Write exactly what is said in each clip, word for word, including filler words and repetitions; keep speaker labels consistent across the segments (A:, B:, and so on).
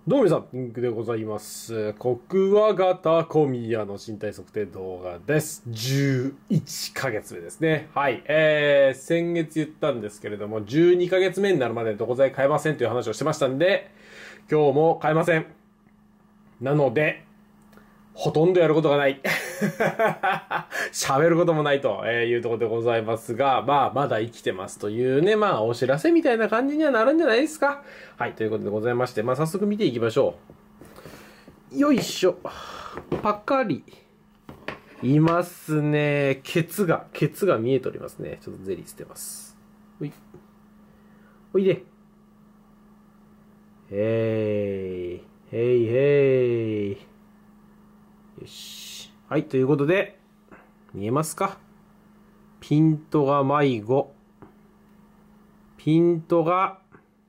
A: どうも皆さん、ピンクでございます。国話型小宮の身体測定動画です。じゅういっかげつめですね。はい。えー、先月言ったんですけれども、じゅうにかげつめになるまでどこ材変えませんという話をしてましたんで、今日も変えません。なので、ほとんどやることがない。喋ることもないというところでございますが、まあ、まだ生きてますというね、まあ、お知らせみたいな感じにはなるんじゃないですか。はい、ということでございまして、まあ、早速見ていきましょう。よいしょ。パカリ。いますね。ケツが、ケツが見えておりますね。ちょっとゼリー捨てます。ほい。ほいで。へーい。へいへい。よし。はい、ということで、見えますか？ピントが迷子。ピントが、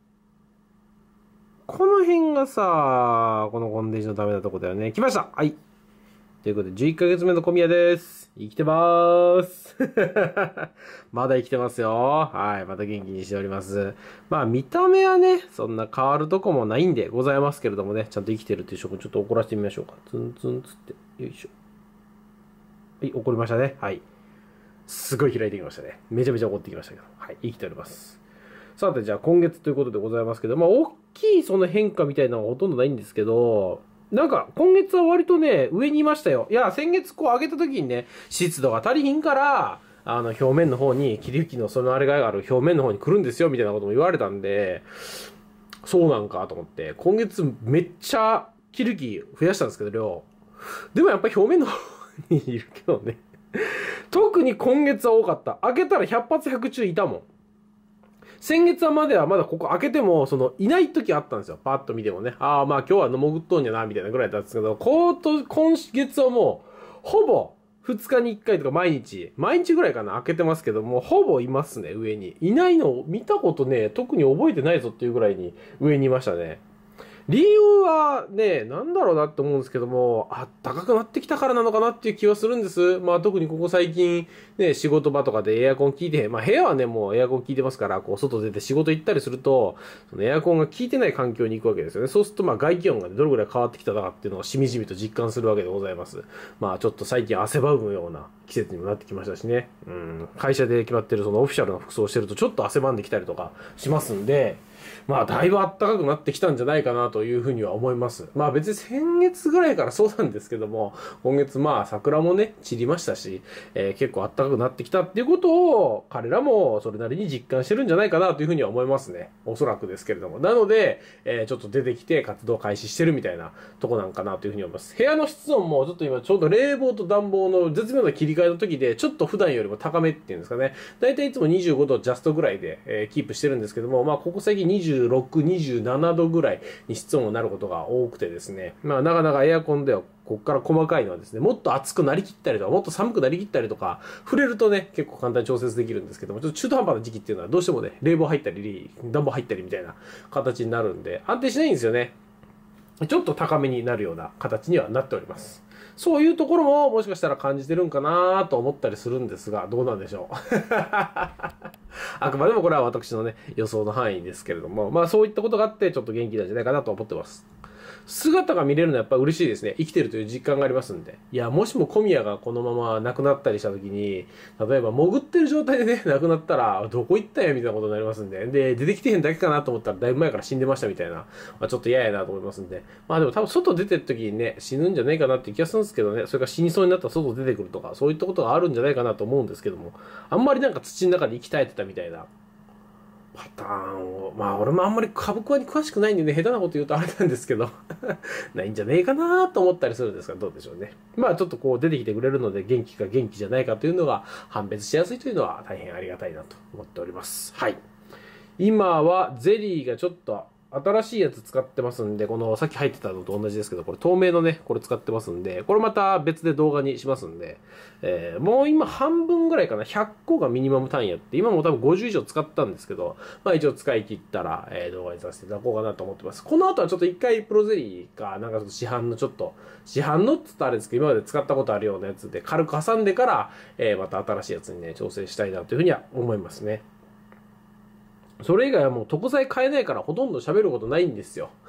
A: この辺がさ、このコンデンションダメなとこだよね。来ました。はい。ということで、じゅういっかげつめの小宮です。生きてまーす。まだ生きてますよ。はい。また元気にしております。まあ、見た目はね、そんな変わるとこもないんでございますけれどもね、ちゃんと生きてるっていう証拠ちょっと怒らせてみましょうか。ツンツンつって。よいしょ。はい、怒りましたね。はい。すごい開いてきましたね。めちゃめちゃ怒ってきましたけど。はい、生きております。さて、じゃあ今月ということでございますけど、まあ、大きいその変化みたいなのはほとんどないんですけど、なんか、今月は割とね、上にいましたよ。いや、先月こう上げた時にね、湿度が足りひんから、あの、表面の方に、霧吹きのそのあれがある表面の方に来るんですよ、みたいなことも言われたんで、そうなんかと思って、今月めっちゃ霧吹き増やしたんですけど、量。でもやっぱり表面の方にいるけどね。特に今月は多かった。開けたらひゃく発ひゃく中いたもん。先月はまではまだここ開けても、その、いない時あったんですよ。パッと見てもね。ああ、まあ今日は潜っとんやな、みたいなぐらいだったんですけど、今と、今月はもう、ほぼ、ふつかにいっかいとか毎日、毎日ぐらいかな、開けてますけども、ほぼいますね、上に。いないのを見たことね、特に覚えてないぞっていうぐらいに上にいましたね。理由はね、なんだろうなって思うんですけども、あったかくなってきたからなのかなっていう気はするんです。まあ特にここ最近、ね、仕事場とかでエアコン効いて、まあ部屋はね、もうエアコン効いてますから、こう外出て仕事行ったりすると、そのエアコンが効いてない環境に行くわけですよね。そうするとまあ外気温がどれぐらい変わってきたかっていうのをしみじみと実感するわけでございます。まあちょっと最近汗ばむような季節にもなってきましたしね。うん。会社で決まってるそのオフィシャルな服装をしてるとちょっと汗ばんできたりとかしますんで、まあ、だいぶ暖かくなってきたんじゃないかなというふうには思います。まあ別に先月ぐらいからそうなんですけども、今月まあ桜もね、散りましたし、えー、結構暖かくなってきたっていうことを、彼らもそれなりに実感してるんじゃないかなというふうには思いますね。おそらくですけれども。なので、えー、ちょっと出てきて活動開始してるみたいなとこなんかなというふうに思います。部屋の室温もちょっと今ちょうど冷房と暖房の絶妙な切り替えの時で、ちょっと普段よりも高めっていうんですかね。だいたいいつもにじゅうごどジャストぐらいで、えー、キープしてるんですけども、まあここ最近にじゅうろく、にじゅうななどぐらいに室温になることが多くてですね。まあなかなかエアコンではここから細かいのはですね、もっと暑くなりきったりとか、もっと寒くなりきったりとか、触れるとね、結構簡単に調節できるんですけども、ちょっと中途半端な時期っていうのはどうしてもね、冷房入ったり、暖房入ったりみたいな形になるんで、安定しないんですよね。ちょっと高めになるような形にはなっております。そういうところももしかしたら感じてるんかなと思ったりするんですが、どうなんでしょう。あくまでもこれは私のね、予想の範囲ですけれども、まあそういったことがあってちょっと元気なんじゃないかなと思ってます。姿が見れるのはやっぱ嬉しいですね。生きてるという実感がありますんで。いや、もしも小宮がこのまま亡くなったりした時に、例えば潜ってる状態でね、亡くなったら、どこ行ったやみたいなことになりますんで。で、出てきてへんだけかなと思ったらだいぶ前から死んでましたみたいな。まあちょっと嫌やなと思いますんで。まあでも多分外出てる時にね、死ぬんじゃないかなって気がするんですけどね。それから死にそうになったら外出てくるとか、そういったことがあるんじゃないかなと思うんですけども。あんまりなんか土の中で生き絶えてたみたいなパターンを、まあ俺もあんまり株価に詳しくないんでね、下手なこと言うとあれなんですけど、ないんじゃねえかなと思ったりするんですが、どうでしょうね。まあちょっとこう出てきてくれるので、元気か元気じゃないかというのが判別しやすいというのは大変ありがたいなと思っております。はい。今はゼリーがちょっと新しいやつ使ってますんで、このさっき入ってたのと同じですけど、これ透明のね、これ使ってますんで、これまた別で動画にしますんで、えー、もう今半分ぐらいかな、ひゃっこがミニマム単位やって、今も多分ごじゅう以上使ったんですけど、まあ一応使い切ったら、えー、動画にさせていただこうかなと思ってます。この後はちょっと一回プロゼリーか、なんかちょっと市販のちょっと、市販のって言ったらあれですけど、今まで使ったことあるようなやつで軽く挟んでから、えー、また新しいやつにね、調整したいなというふうには思いますね。それ以外はもう特材買えないからほとんど喋ることないんですよ。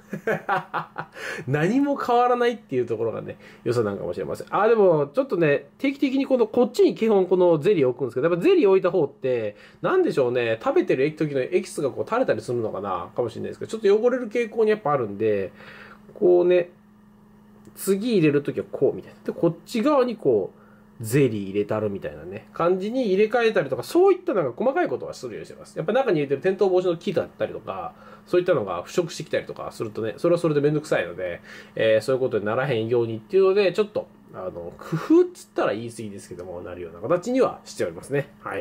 A: 何も変わらないっていうところがね、良さなんかもしれません。あ、でも、ちょっとね、定期的にこの、こっちに基本このゼリーを置くんですけど、やっぱゼリー置いた方って、なんでしょうね、食べてる時のエキスがこう垂れたりするのかな、かもしれないですけど、ちょっと汚れる傾向にやっぱあるんで、こうね、次入れるときはこうみたいな。で、こっち側にこう、ゼリー入れたるみたいなね、感じに入れ替えたりとか、そういったなんか細かいことはするようにしてます。やっぱ中に入れてる転倒防止の木だったりとか、そういったのが腐食してきたりとかするとね、それはそれでめんどくさいので、えー、そういうことにならへんようにっていうので、ちょっと、あの、工夫っつったら言い過ぎですけども、なるような形にはしておりますね。はい。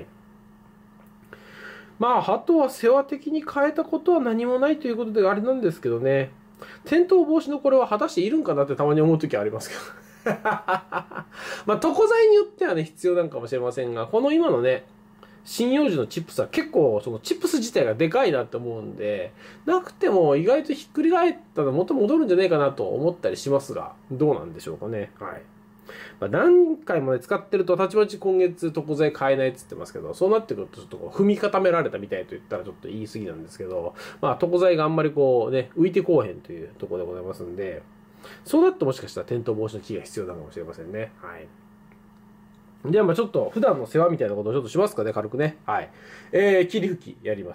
A: まあ、あとは世話的に変えたことは何もないということであれなんですけどね、転倒防止のこれは果たしているんかなってたまに思うときはありますけど。まあ、床材によってはね、必要なんかもしれませんが、この今のね、針葉樹のチップスは結構、そのチップス自体がでかいなって思うんで、なくても意外とひっくり返ったら元戻るんじゃないかなと思ったりしますが、どうなんでしょうかね。はい。まあ、何回もね、使ってると、たちまち今月床材買えないって言ってますけど、そうなってくると、ちょっとこう踏み固められたみたいと言ったらちょっと言い過ぎなんですけど、まあ、床材があんまりこうね、浮いてこうへんというところでございますんで、そうなるともしかしたら転倒防止の木が必要なのかもしれませんね。はい。では、まあちょっと普段の世話みたいなことをちょっとしますかね、軽くね。はい。えー、霧吹きやります。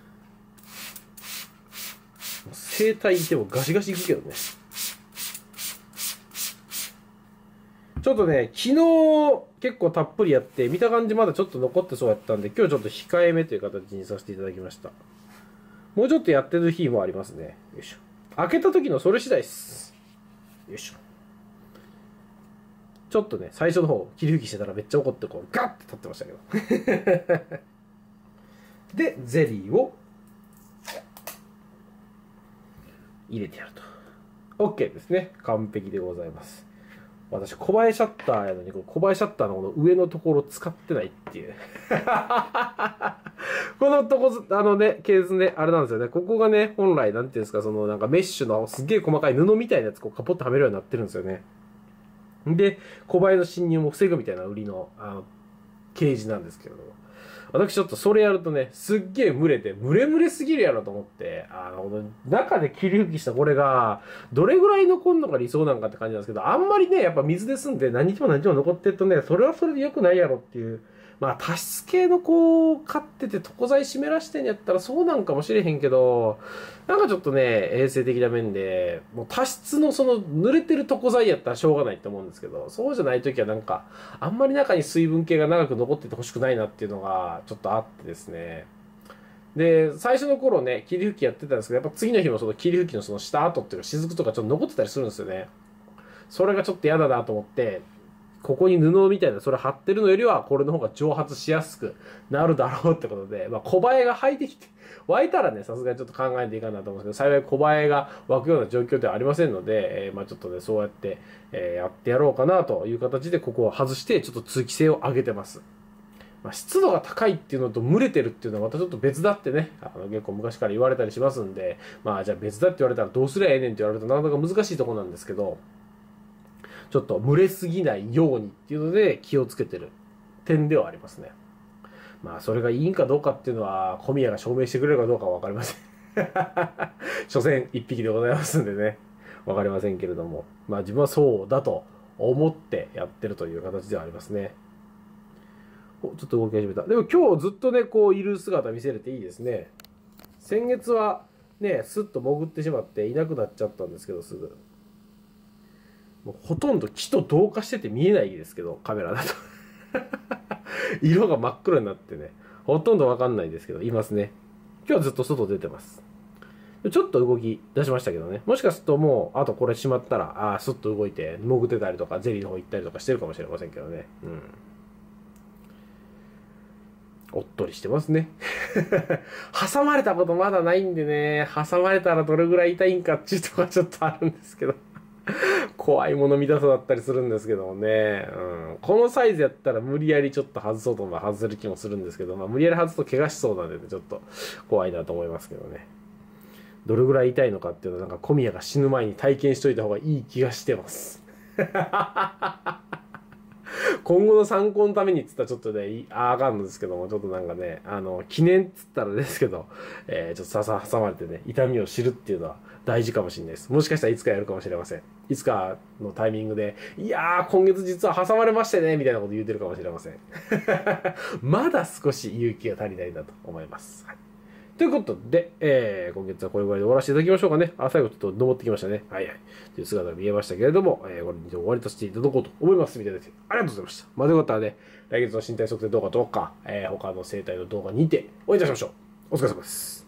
A: 整体いてもガシガシいくけどね。ちょっとね、昨日結構たっぷりやって、見た感じまだちょっと残ってそうやったんで、今日ちょっと控えめという形にさせていただきました。もうちょっとやってる日もありますね。よいしょ。開けた時のそれ次第です。よいしょ。ちょっとね、最初の方、霧吹きしてたらめっちゃ怒って、こう、ガッて立ってましたけど。で、ゼリーを入れてやると。OK ですね。完璧でございます。私、小映えシャッターやのに、小映えシャッターのこの上のところ使ってないっていう。このとこ、あのね、ケースね、あれなんですよね。ここがね、本来、なんていうんですか、そのなんかメッシュのすっげえ細かい布みたいなやつ、こうカポッとはめるようになってるんですよね。で、小映えの侵入も防ぐみたいな売りの、あの、ケージなんですけれども。私ちょっとそれやるとね、すっげえ蒸れて、蒸れ蒸れすぎるやろと思って、あの、中で霧吹きしたこれが、どれぐらい残るのが理想なんかって感じなんですけど、あんまりね、やっぱ水ですんで何日も何日も残ってるとね、それはそれで良くないやろっていう、まあ、多質系のこう、買ってて床材湿らしてんやったらそうなんかもしれへんけど、なんかちょっとね、衛生的な面で、もう多質のその濡れてる床材やったらしょうがないと思うんですけど、そうじゃないときはなんか、あんまり中に水分系が長く残っててほしくないなっていうのがちょっとあってですね。で、最初の頃ね、霧吹きやってたんですけど、やっぱ次の日もその霧吹きのその下跡っていうか雫とかちょっと残ってたりするんですよね。それがちょっと嫌だなと思って、ここに布みたいなそれ貼ってるのよりはこれの方が蒸発しやすくなるだろうってことで、まあ、小映えが入ってきて湧いたらね、さすがにちょっと考えていいかなと思うんですけど、幸い小映えが湧くような状況ではありませんので、えー、まあちょっとね、そうやって、えー、やってやろうかなという形でここを外してちょっと通気性を上げてます。まあ、湿度が高いっていうのと蒸れてるっていうのはまたちょっと別だってね、あの結構昔から言われたりしますんで、まあじゃあ別だって言われたらどうすりゃええねんって言われるとなかなか難しいところなんですけど、ちょっと蒸れすぎないようにっていうので気をつけてる点ではありますね。まあそれがいいんかどうかっていうのは小宮が証明してくれるかどうかは分かりません。所詮一匹でございますんでね、分かりませんけれども、まあ自分はそうだと思ってやってるという形ではありますね。お、ちょっと動き始めた。でも今日ずっとね、こういる姿見せれていいですね。先月はね、スッと潜ってしまっていなくなっちゃったんですけど、すぐ。もうほとんど木と同化してて見えないですけど、カメラだと。色が真っ黒になってね、ほとんどわかんないですけど、いますね。今日はずっと外出てます。ちょっと動き出しましたけどね。もしかするともう、あとこれしまったら、ああ、スッと動いて、潜ってたりとか、ゼリーの方行ったりとかしてるかもしれませんけどね。うん。おっとりしてますね。挟まれたことまだないんでね、挟まれたらどれぐらい痛いんかっていうとこはちょっとあるんですけど。怖いもの見たさだったりするんですけどもね、うん、このサイズやったら無理やりちょっと外そうと思えば外せる気もするんですけど、まあ、無理やり外すと怪我しそうなんで、ね、ちょっと怖いなと思いますけどね。どれぐらい痛いのかっていうのはなんか小宮が死ぬ前に体験しといた方がいい気がしてます。 今後の参考のためにっつったらちょっとね、いああかんのですけども、ちょっとなんかね、あの、記念っつったらですけど、えー、ちょっとささ挟まれてね、痛みを知るっていうのは大事かもしれないです。もしかしたらいつかやるかもしれません。いつかのタイミングで、いやー、今月実は挟まれましてね、みたいなこと言ってるかもしれません。まだ少し勇気が足りないんだと思います。はい、ということで、えー、今月はこれぐらいで終わらせていただきましょうかね。あ、最後ちょっと登ってきましたね。はいはい。という姿が見えましたけれども、えー、これにて終わりとしていただこうと思います。見ていただいてありがとうございました。まあ、ということはね、来月の身体測定動画とか、えー、他の生態の動画にてお会いいたしましょう。お疲れ様です。